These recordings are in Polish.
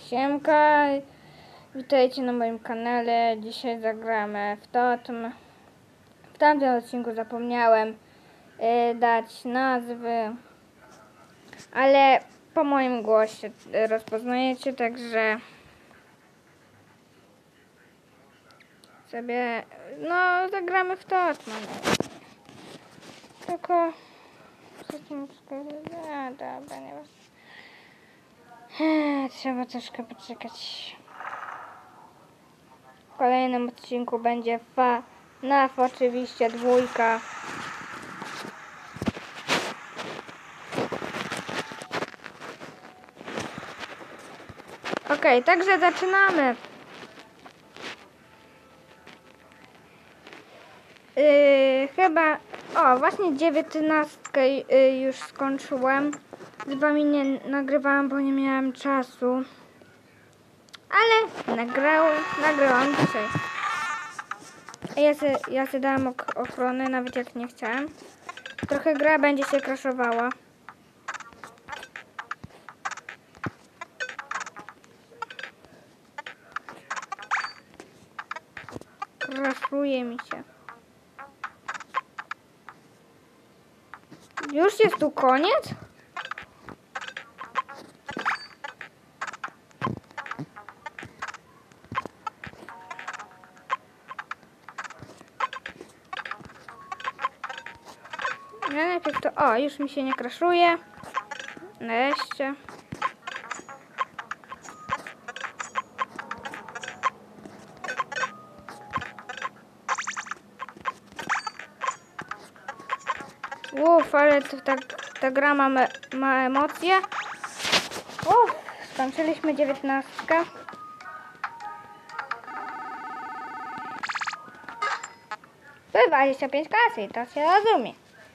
Siemka, witajcie na moim kanale. Dzisiaj zagramy w Totem. W tamtym odcinku zapomniałem dać nazwy, ale po moim głosie rozpoznajecie, także sobie, no, zagramy w Totem. Tylko dobra, nie wiem. Trzeba troszkę poczekać. W kolejnym odcinku będzie FNAF oczywiście 2. Okej, także zaczynamy. Chyba, właśnie 19 już skończyłem. Z wami nie nagrywałam, bo nie miałam czasu. Ale nagrałam dzisiaj. Ja sobie dałam ochronę, nawet jak nie chciałem. Trochę gra będzie się crashowała. Crashuje mi się. Już jest tu koniec? Ja najpierw to... już mi się nie crashuje. Nareszcie. Ale to ta gra ma emocje. Skończyliśmy 19. To 25 kasy i to się rozumie.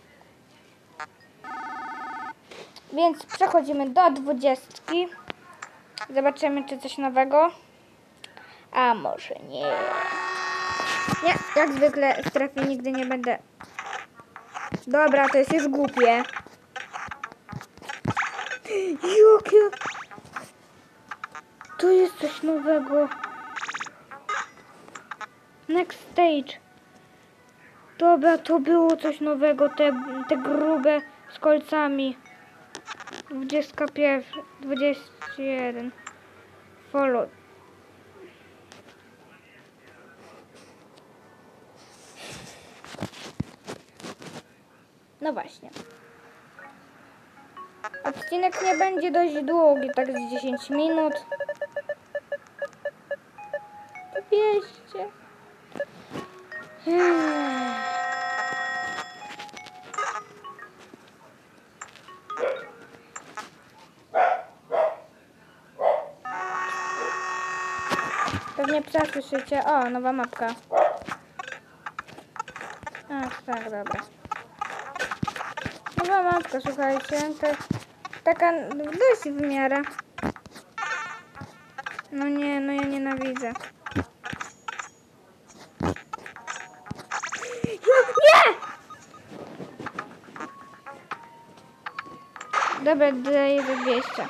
Więc przechodzimy do 20. Zobaczymy, czy coś nowego. A może nie. Nie, jak zwykle strefy nigdy nie będę. Dobra, to jest już głupie. Jakie? To jest coś nowego. Next stage. Dobra, to było coś nowego. Te grube z kolcami. 21. 21. Follow. No właśnie. Odcinek nie będzie dość długi, tak z 10 minut. 200. Pewnie psa słyszycie. Nowa mapka. Tak, dobra. Nowa mapka, słuchajcie. To taka dość w miarę. No nie, no ja nienawidzę. Nie! Dobra, daję za 200.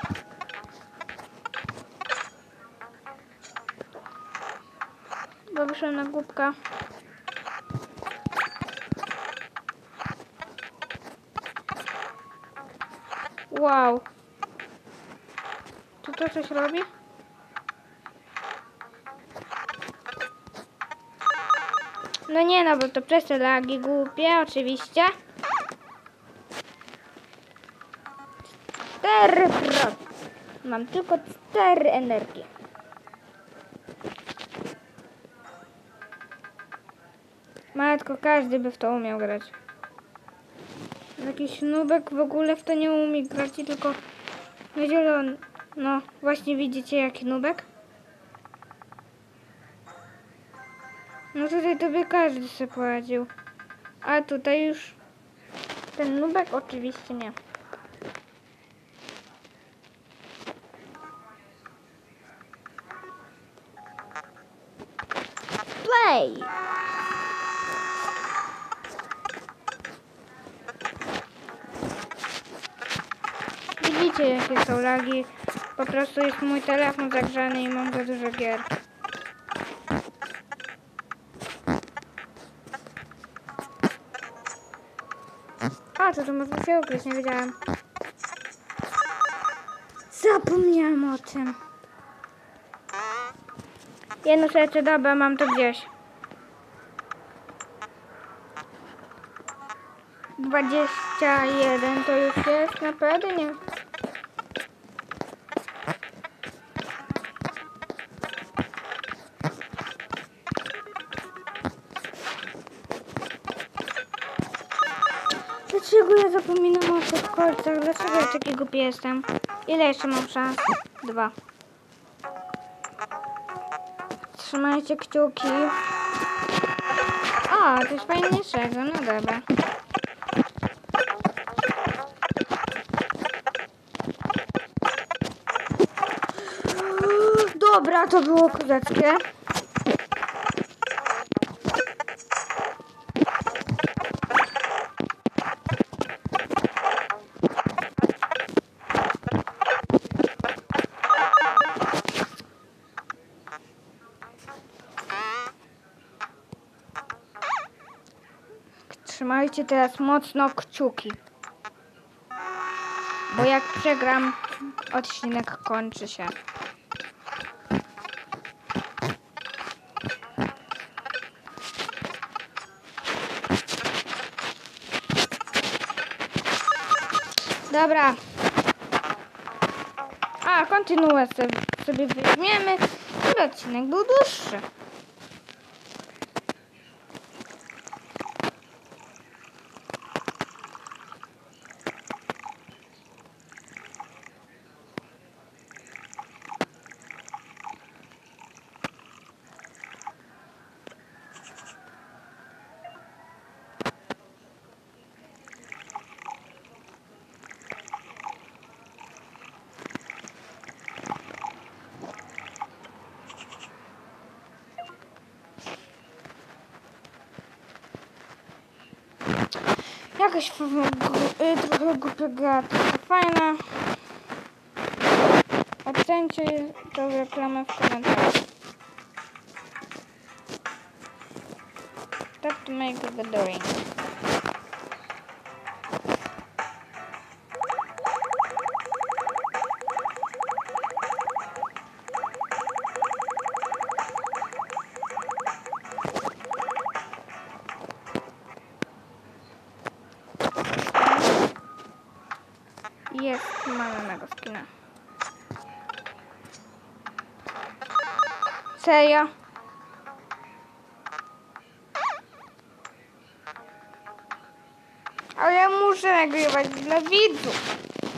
Bo wyszłam na głupka. Wow. Czy to coś robi? No nie, no bo to przez te lagi głupie, oczywiście. 4%. Mam tylko 4 energii. Matko, każdy by w to umiał grać. Jakiś nubek w ogóle w to nie umie grać, tylko na zielono. No, właśnie widzicie jaki nubek? No tutaj to by każdy sobie poradził. A tutaj już ten nubek oczywiście nie. Play! Widzicie jakie są lagi. Po prostu jest mój telefon zagrzany i mam za dużo gier. A, to można się ukryć, nie wiedziałam. Zapomniałam o tym. Jedno serce, dobra, mam to gdzieś. 21 to już jest, naprawdę nie. Dlaczego ja zapominam o tych kolcach? Dlaczego ja taki głupi jestem? Ile jeszcze mam szans? 2. Trzymajcie kciuki. O, coś fajniejszego, no dobra. Dobra, to było kozackie. Trzymajcie teraz mocno kciuki. Bo jak przegram, odcinek kończy się. Dobra. A, kontynuuję sobie weźmiemy, żeby odcinek był dłuższy. Jakaś trochę głupia gra, trochę fajna. Ocencie tą reklamę w komentarzu. Tak to make the gathering. Jest malonego skina. Serio? Ale ja muszę nagrywać dla widzów.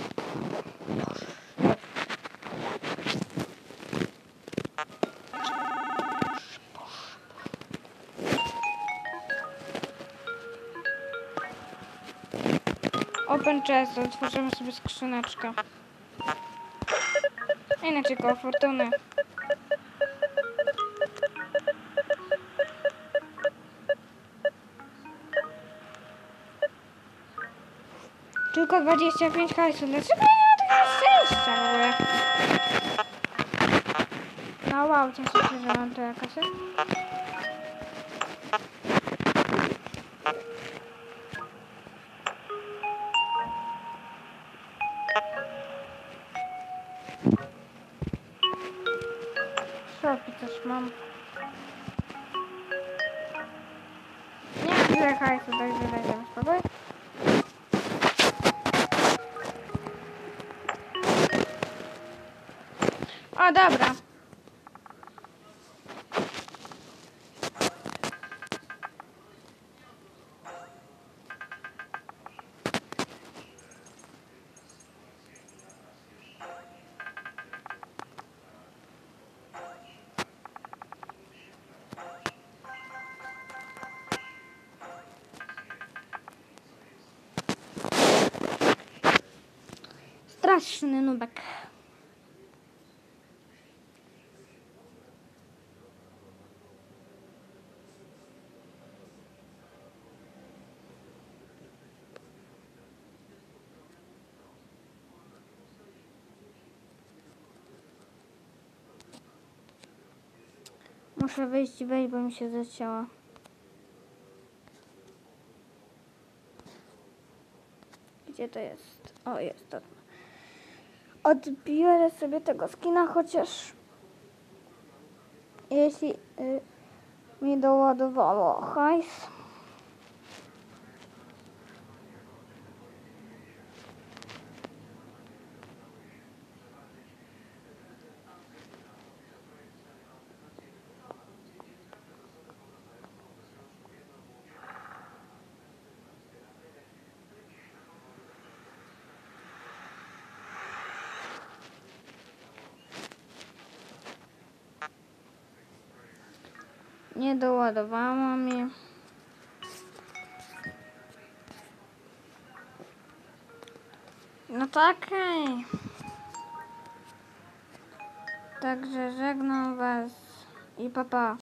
Open chest, otworzymy sobie skrzyneczkę. Inaczej koło fortuny. Tylko 25 hajsu. Dlaczego ja nie mam takiego szczęścia w ogóle? No wow, cieszę się, że mam tyle kasy. Szopy też mam. Nie mam tyle hajsu, także dajemy spokój. O, dobra. Straszny nubek. Muszę wyjść i wejść, bo mi się zacięła. Gdzie to jest? O, jest to. Odbiorę sobie tego skina, chociaż jeśli mi doładowało hajs. Nie doładowała mi. No to okej. Także żegnam was i pa pa.